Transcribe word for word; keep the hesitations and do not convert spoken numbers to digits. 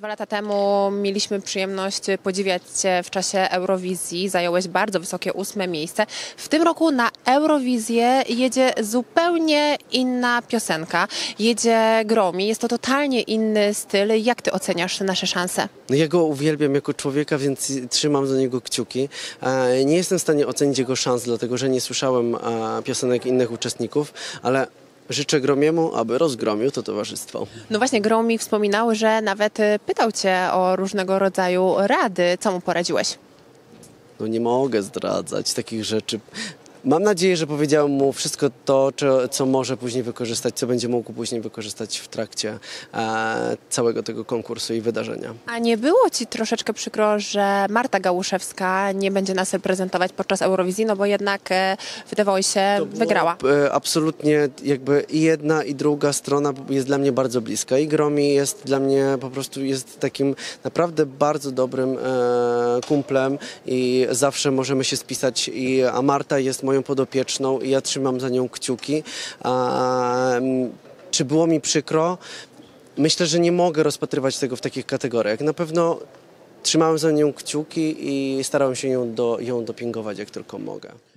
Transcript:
Dwa lata temu mieliśmy przyjemność podziwiać Cię w czasie Eurowizji. Zająłeś bardzo wysokie ósme miejsce. W tym roku na Eurowizję jedzie zupełnie inna piosenka. Jedzie Gromi. Jest to totalnie inny styl. Jak Ty oceniasz nasze szanse? No ja go uwielbiam jako człowieka, więc trzymam za niego kciuki. Nie jestem w stanie ocenić jego szans, dlatego że nie słyszałem piosenek innych uczestników, ale życzę Gromiemu, aby rozgromił to towarzystwo. No właśnie, Gromi wspominał, że nawet pytał Cię o różnego rodzaju rady. Co mu poradziłeś? No nie mogę zdradzać takich rzeczy. Mam nadzieję, że powiedziałem mu wszystko to, co może później wykorzystać, co będzie mógł później wykorzystać w trakcie e, całego tego konkursu i wydarzenia. A nie było Ci troszeczkę przykro, że Marta Gałuszewska nie będzie nas reprezentować podczas Eurowizji, no bo jednak e, wydawało się To było, wygrała. E, absolutnie jakby i jedna i druga strona jest dla mnie bardzo bliska. I Gromi jest dla mnie po prostu jest takim naprawdę bardzo dobrym e, kumplem i zawsze możemy się spisać. I, a Marta jest moją podopieczną i ja trzymam za nią kciuki. A, czy było mi przykro? Myślę, że nie mogę rozpatrywać tego w takich kategoriach. Na pewno trzymałem za nią kciuki i starałem się ją, do, ją dopingować jak tylko mogę.